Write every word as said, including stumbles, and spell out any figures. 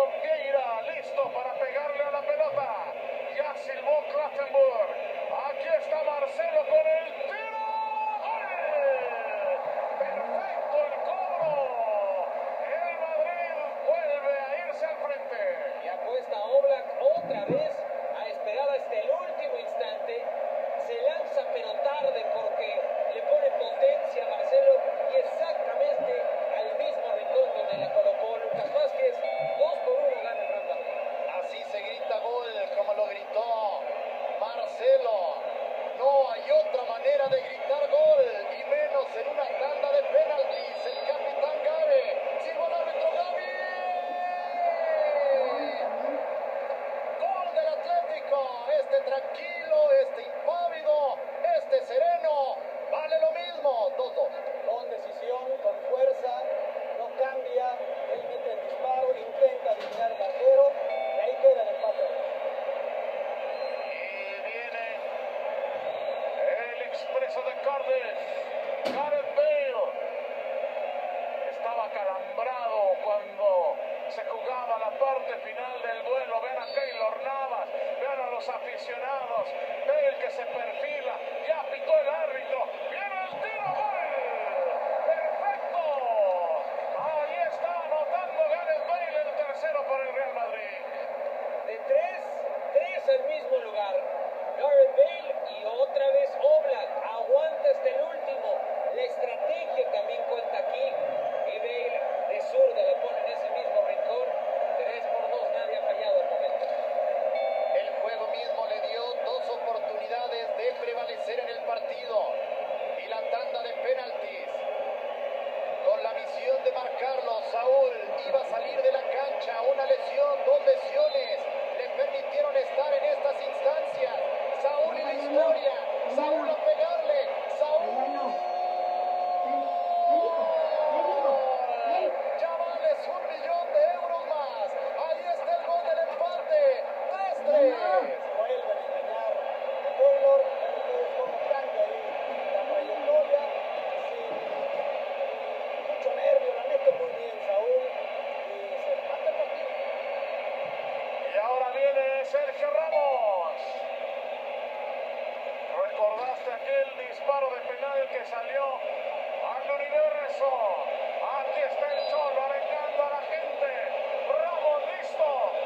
Vieira, listo para pegarle a la pelota. Ya silbó Clattenburg. Aquí está Marcelo con el tiro. ¡Gol! Perfecto el cobro. El Madrid vuelve a irse al frente. Y apuesta a Oblak otra vez a esperar hasta el último instante. Se lanza pero tarde porque le pone potencia a Marcelo y exactamente al mismo rincón donde la colocó Lucas Vázquez. Dos por uno gana el Real Madrid. Así se grita gol, como lo gritó Marcelo. No hay otra manera de gritar gol, y menos en una tanda de penaltis. El capitán Gabe, silbó el árbitro Gaby. Gol del Atlético, este tranquilo, este impávido, este sereno, vale lo mismo, dos dos. Con decisión, con fuerza, no cambia, él mete el disparo, intenta eliminar el arquero y ahí queda el empate. Y viene el expreso de Cardiff, Gareth Bale. Estaba acalambrado cuando se jugaba la parte final del duelo. Vean a Keylor Navas, vean a los aficionados. Bale que se perfila, ya pitó el árbitro. Viene el tiro, gol. ¡Perfecto! Ahí está anotando Gareth Bale, el tercero por el Real Madrid. De tres, tres al mismo lugar. Gareth Bale y otra vez Oblak. Aguanta hasta el último. La estrategia también cuenta aquí. Y Bale de zurda le pone en ese mismo rincón. Tres por dos, nadie ha fallado al momento. El juego mismo le dio dos oportunidades de prevalecer en el partido. Y la tanda de penaltis, con la misión de marcarlo, Saúl iba a salir de la cancha. Una lesión, dos lesiones, le permitieron estar en estas instancias. Saúl y la historia, Saúl a pegarle, Saúl. Ya vales un millón de euros más. Ahí está el gol del empate, tres tres. Vuelven a engañar a Keylor. Vean ustedes cómo cambia ahí la trayectoria. Sin mucho nervio, la mete muy bien Saúl. Y se empata el partido. Y ahora viene Sergio Ramos. ¿Recordaste aquel disparo de penal que salió al universo? Aquí está el Cholo arengando a la gente. Ramos listo